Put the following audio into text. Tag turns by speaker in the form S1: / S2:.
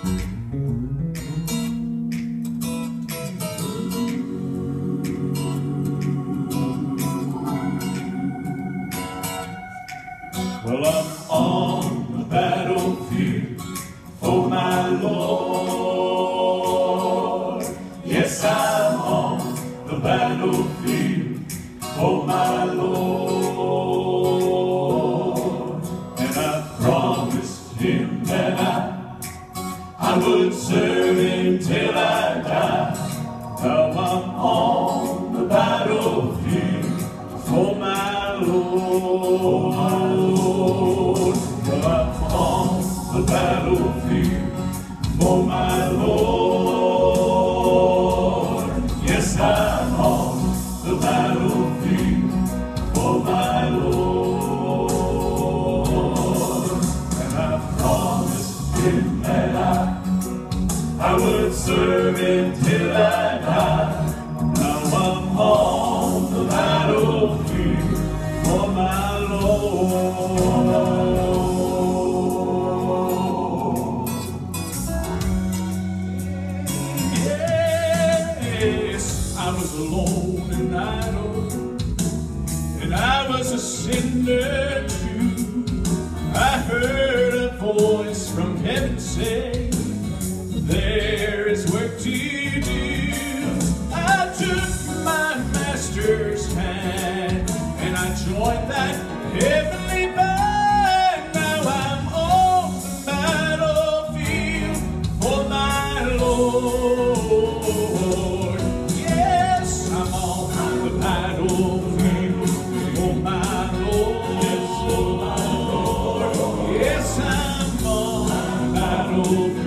S1: Well, I'm on the battlefield for my Lord. Yes, I'm on the battlefield for my Lord. And I promised him that I would serve him till I die. Now I'm on the battlefield for my Lord. Well, I'm on the battlefield for my Lord. Yes, I'm on the battlefield for my Lord. And I promised him that I would serve him till I die. Now I'm on the battlefield for my Lord. Yes, I was alone and idle, and I was a sinner too. I heard a voice from heaven say, there is work to do. I took my master's hand and I joined that heavenly band. Now I'm on the battlefield for my Lord. Yes, I'm on the battlefield for my Lord. Yes, I'm on the battlefield